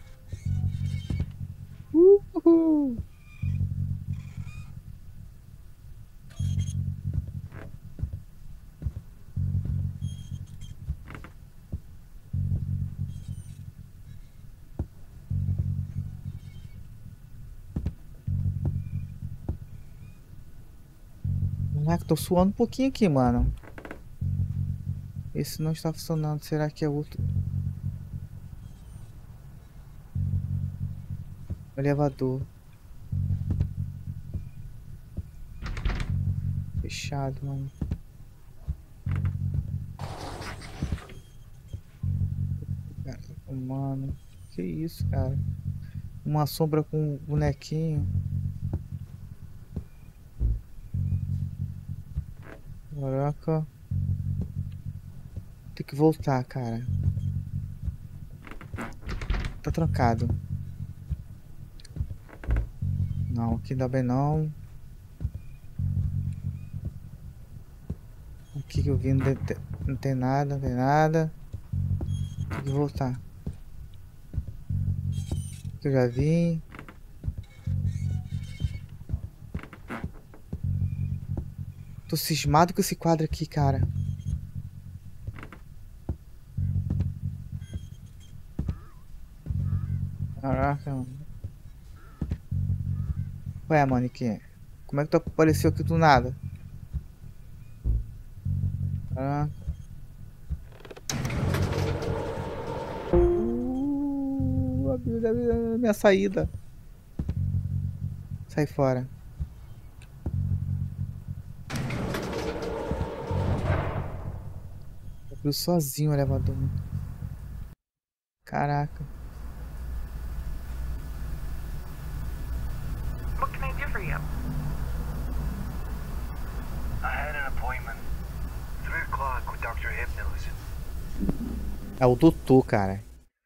Uhul. Caraca, tô suando um pouquinho aqui, mano. Esse não está funcionando. Será que é outro? Elevador. Fechado, mano. Caraca, mano. Que isso, cara? Uma sombra com um bonequinho. Caraca. Tem que voltar, cara. Tá trancado. Não, aqui ainda bem não. Aqui que eu vi não tem, não tem nada, não tem nada. Tem que voltar. Aqui eu já vim. Tô cismado com esse quadro aqui, cara. Caraca, mano. Ué, mano, que como é que tu apareceu aqui do nada? Caraca. Uh, abriu a minha saída. Sai fora. Abriu sozinho o elevador. Caraca. What can I do for you? I had an appointment. Three o'clock with doutor Hypnos. É o doutor, cara.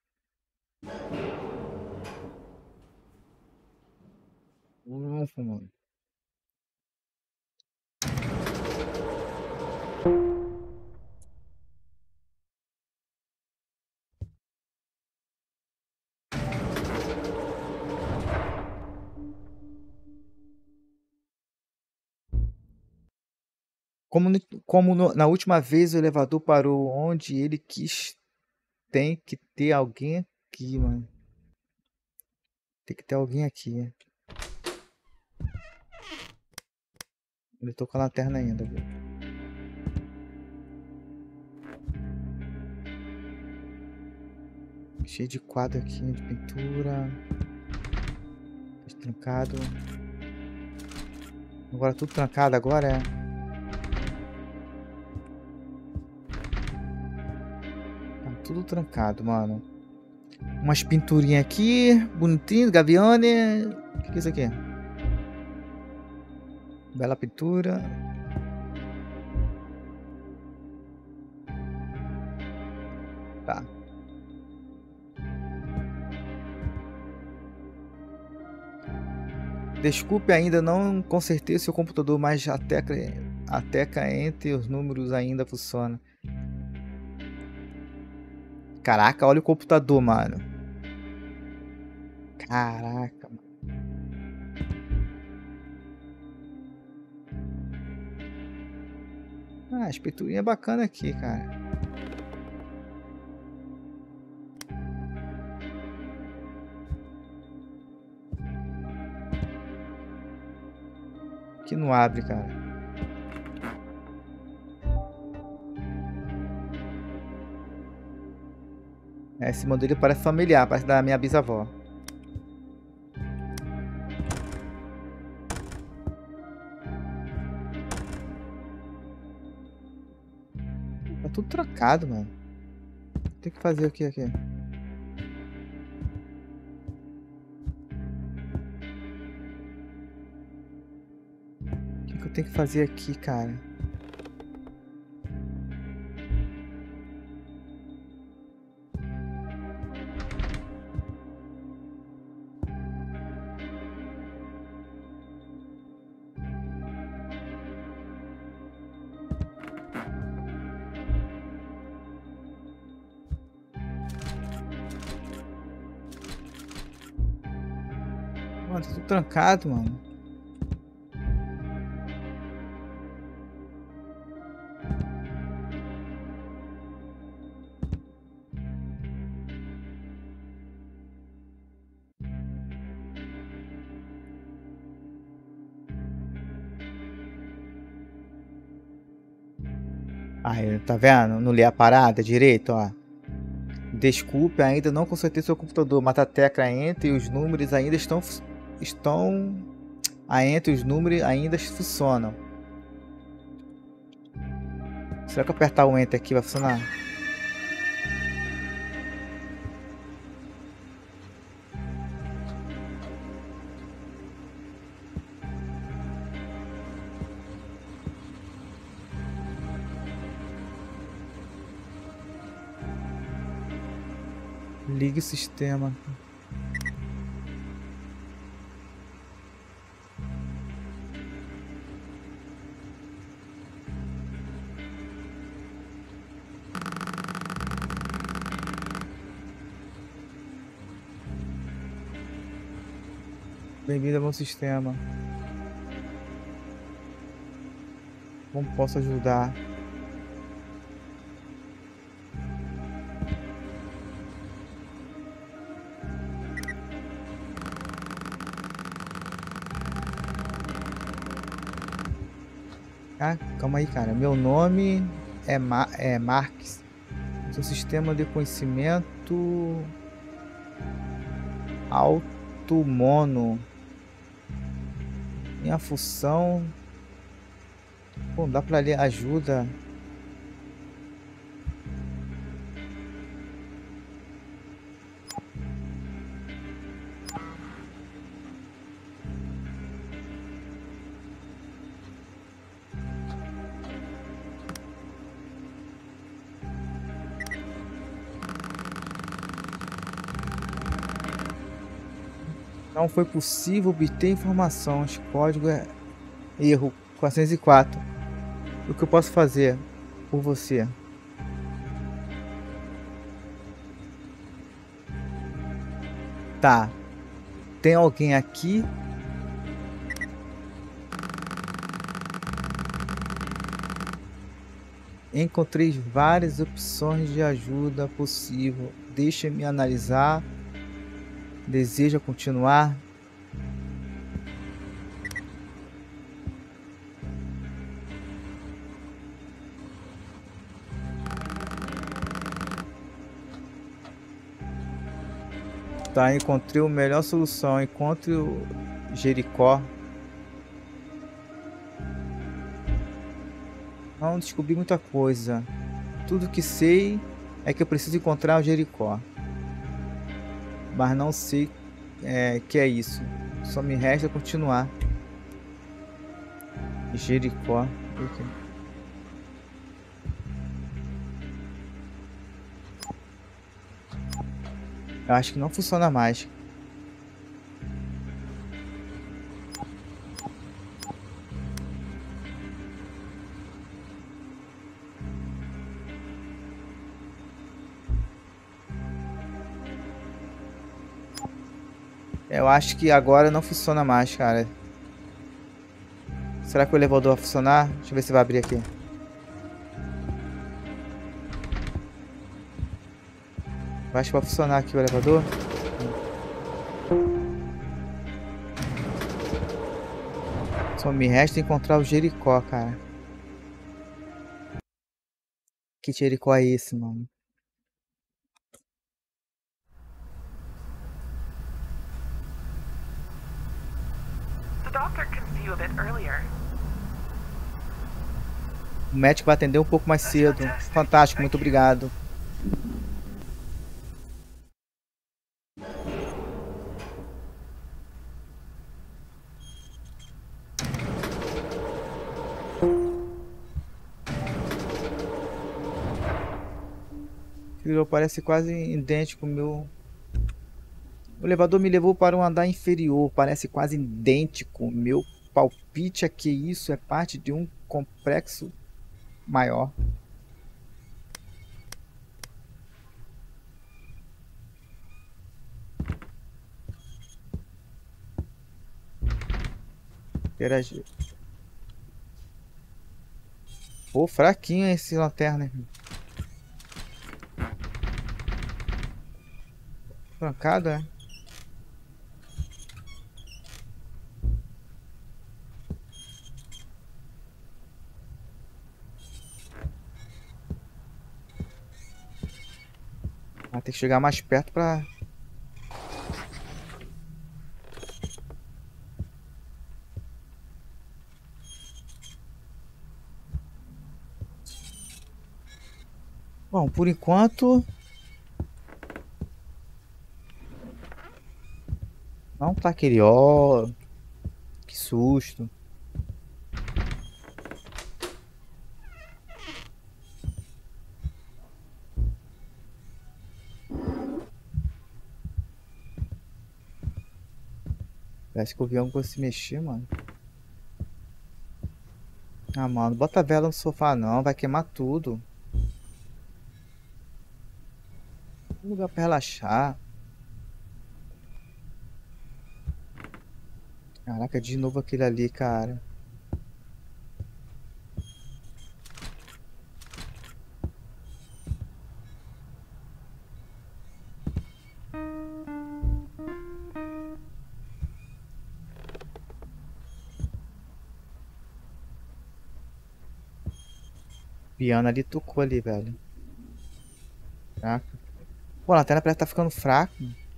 Nossa, mano. Como, no- como no- na última vez o elevador parou onde ele quis, tem que ter alguém aqui, mano. Tem que ter alguém aqui. Ele tô com a lanterna ainda, viu? Cheio de quadro aqui, de pintura. Trancado. Agora tudo trancado agora, é? Tá tudo trancado, mano. Umas pinturinhas aqui, bonitinho, gavione. O que, que é isso aqui? Bela pintura. Tá. Desculpe, ainda não consertei o seu computador, mas a tecla, a tecla entre os números ainda funciona. Caraca, olha o computador, mano. Caraca, mano. Ah, as pinturinhas bacanas aqui, cara. Que não abre, cara. Esse modelo parece familiar, parece da minha bisavó. Tá tudo trancado, mano. Tem que fazer o que aqui? O que, que eu tenho que fazer aqui, cara? Mano, tá tudo trancado, mano. Aí, tá vendo? Não li a parada direito, ó. Desculpe, ainda não consertei seu computador, mas a tecla entre os números ainda estão estão a entre os números ainda funcionam. Será que eu apertar o enter aqui vai funcionar? Ligue o sistema. Bem-vindo ao meu sistema. Como posso ajudar? Ah, calma aí, cara. Meu nome é, Ma é Marques. Seu sistema de conhecimento automono. Minha função. Pô, dá pra ler ajuda. Não foi possível obter informações. Código é erro quatrocentos e quatro. O que eu posso fazer por você? Tá. Tem alguém aqui? Encontrei várias opções de ajuda possível. Deixa-me analisar. Deseja continuar? Tá, encontrei a melhor solução. Encontre o Jericó. Não descobri muita coisa. Tudo que sei é que eu preciso encontrar o Jericó. Mas não sei é, que é isso. Só me resta continuar. Jericó. Okay. Eu acho que não funciona mais. Eu acho que agora não funciona mais, cara. Será que o elevador vai funcionar? Deixa eu ver se vai abrir aqui. Eu acho que vai funcionar aqui o elevador. Só me resta encontrar o Jericó, cara. Que Jericó é esse, mano? The doctor can see you a bit earlier. O médico vai atender um pouco mais cedo. Fantástico, muito obrigado. Aquilo parece quase idêntico ao meu. O elevador me levou para um andar inferior, parece quase idêntico. Meu palpite é que isso é parte de um complexo maior. Interagir. Pô, fraquinho esse lanterna. Trancado, é? Vai ter que chegar mais perto pra... Bom, por enquanto... Não tá aquele ó... Que susto. Parece que eu vi alguma coisa se mexer, mano. Ah, mano, bota a vela no sofá não, vai queimar tudo. Um lugar pra relaxar. Caraca, de novo aquele ali, cara. Piano ali tocou ali, velho. Caraca. Pô, a lanterna parece que tá ficando fraca.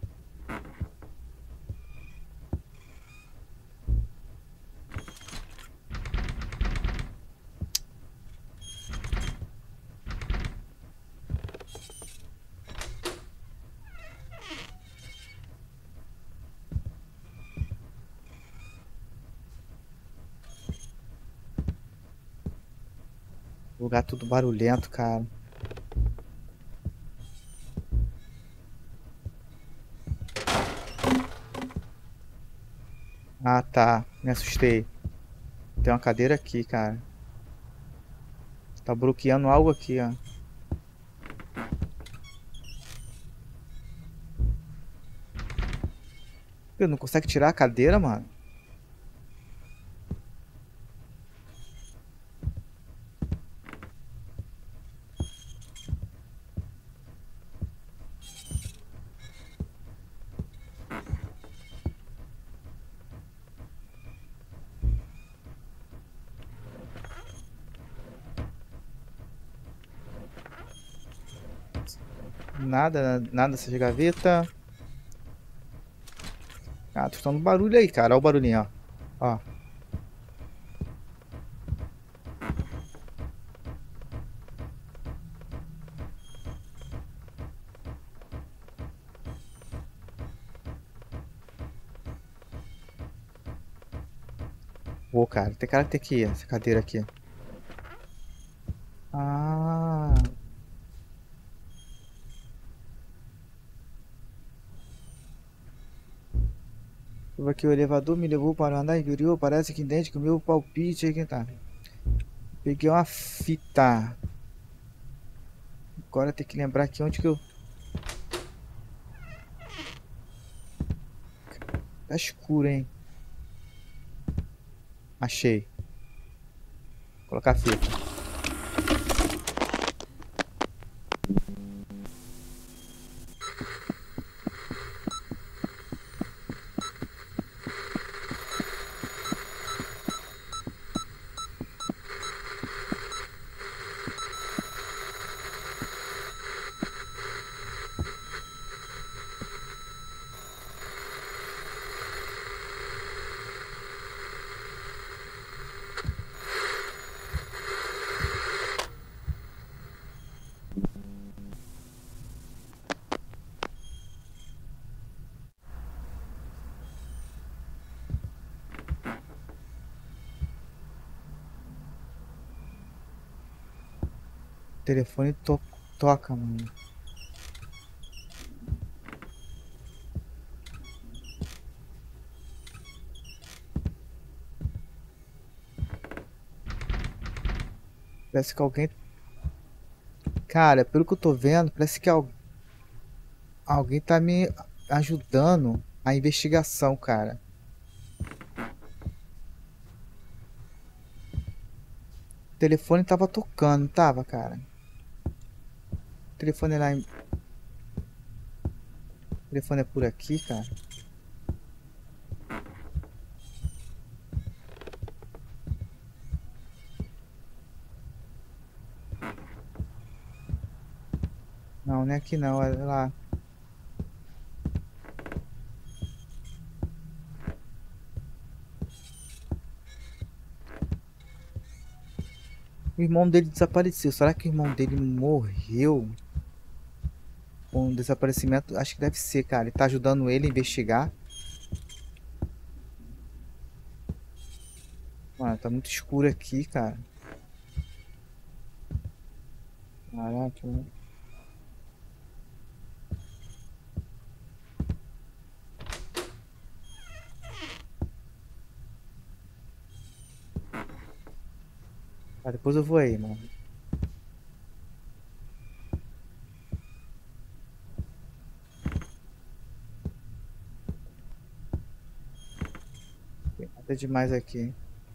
Lugar tudo barulhento, cara. Ah, tá. Me assustei. Tem uma cadeira aqui, cara. Tá bloqueando algo aqui, ó. Pô, não consegue tirar a cadeira, mano? Nada, nada dessa gaveta. Ah, tô escutando barulho aí, cara. Olha o barulhinho, ó. Ó. Pô, cara, tem cara que tem aqui, essa cadeira aqui. Ah. Aqui o elevador me levou para o andar inferior. Parece que entende que o meu palpite aí que tá. Peguei uma fita. Agora tem que lembrar aqui onde que eu... Tá escuro, hein? Achei. Vou colocar a fita. O telefone to toca, mano. Parece que alguém... Cara, pelo que eu tô vendo, parece que al... alguém tá me ajudando a investigação, cara. O telefone tava tocando, tava, cara. O telefone é lá em... O telefone é por aqui, cara. Não, não é aqui não, é lá. O irmão dele desapareceu. Será que o irmão dele morreu? Com um desaparecimento? Acho que deve ser, cara. Ele tá ajudando ele a investigar. Mano, tá muito escuro aqui, cara. Caraca, mano. Ah, depois eu vou aí, mano. Tem nada demais aqui.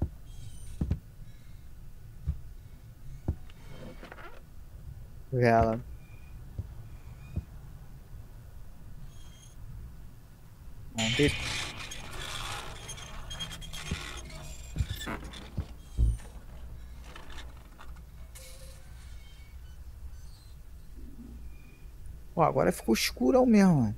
Vela. Não, tem... Ó, agora ficou escurão mesmo, mano.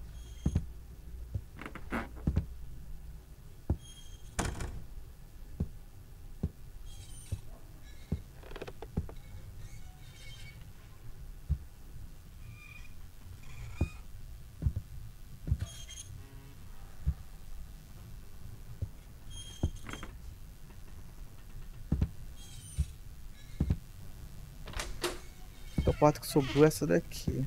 A porta que sobrou é essa daqui.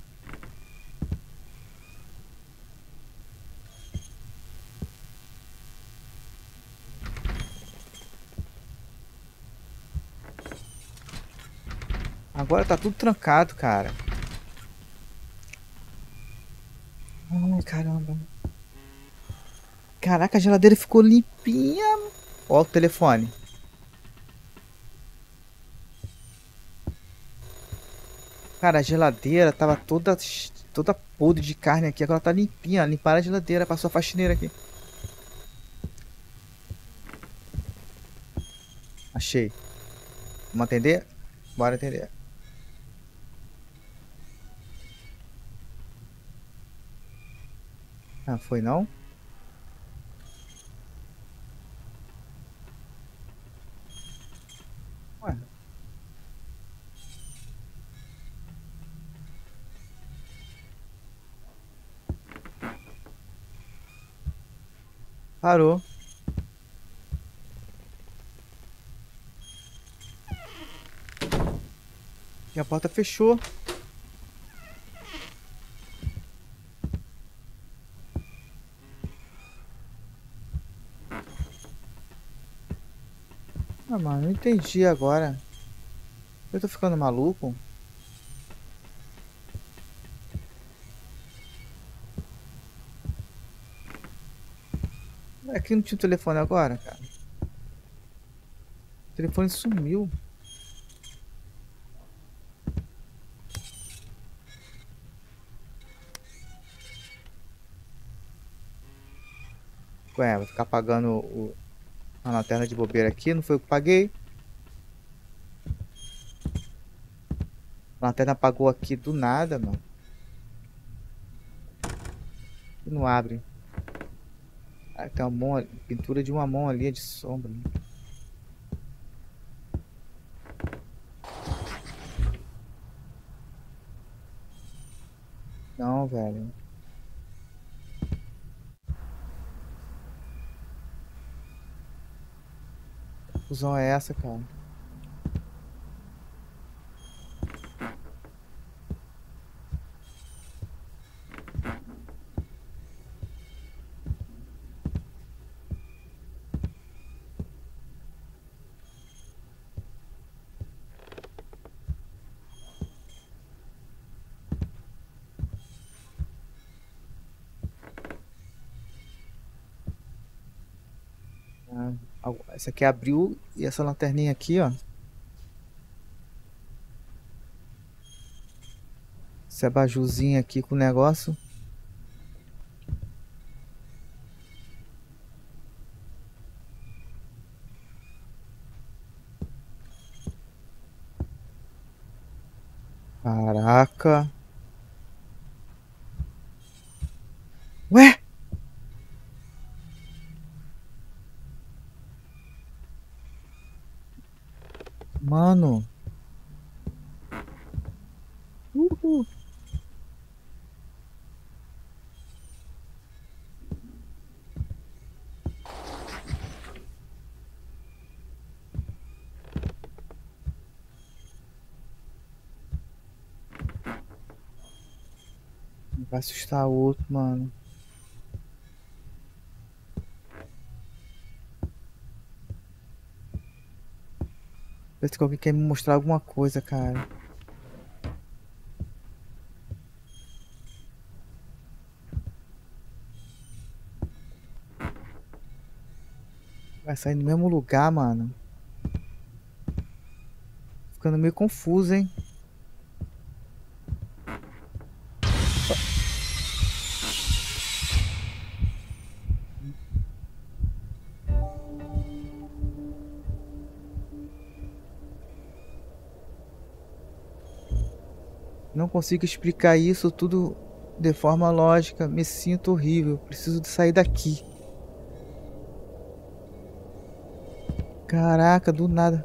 Agora tá tudo trancado, cara. Ai, caramba. Caraca, a geladeira ficou limpinha. Ó o telefone. Cara, a geladeira tava toda, toda podre de carne aqui. Agora tá limpinha. Limparam a geladeira. Passou a faxineira aqui. Achei. Vamos atender? Bora atender. Ah, foi não? Ué. Parou. E a porta fechou. Ah, mano, não entendi agora. Eu tô ficando maluco? Aqui não tinha telefone agora, cara. O telefone sumiu. Ué, vou ficar pagando o, a lanterna de bobeira aqui. Não foi eu que paguei. A lanterna apagou aqui do nada, mano. Não abre. Ah, tem uma mão, pintura de uma mão ali de sombra. Não, velho. Que confusão é essa, cara? Ah, essa aqui abriu e essa lanterninha aqui, ó. Esse abajuzinho aqui com o negócio. Caraca. Ué? Mano. Uhul. Vai assustar o outro, mano. Parece que alguém quer me mostrar alguma coisa, cara. Vai sair no mesmo lugar, mano. Ficando meio confuso, hein? Não consigo explicar isso tudo de forma lógica. Me sinto horrível. Preciso de sair daqui. Caraca, do nada.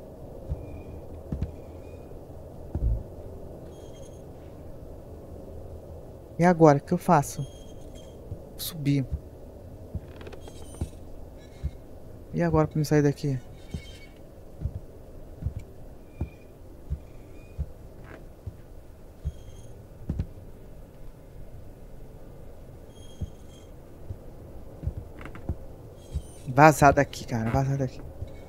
E agora? O que eu faço? Vou subir. E agora pra me sair daqui? Vazar daqui, cara. Vazar daqui.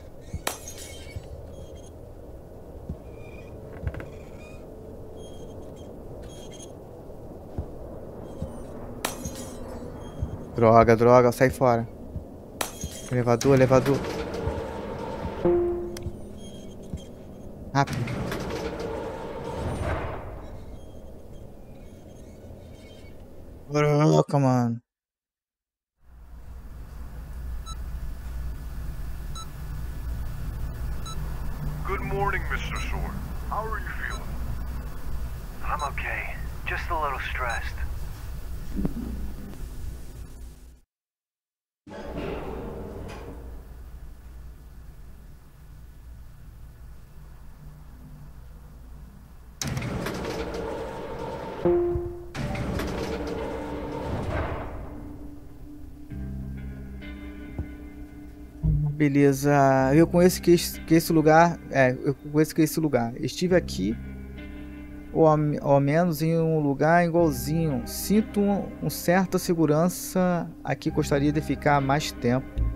Droga, droga. Sai fora. Elevador, elevador. Rápido. Droga, mano. Good morning, Mister Sword. How are you feeling? I'm okay. Just a little stressed. Beleza, eu conheço que esse, que esse lugar, é, eu conheço que esse lugar. Estive aqui, ou ao, ao menos em um lugar igualzinho. Sinto um, um certa segurança aqui, gostaria de ficar mais tempo.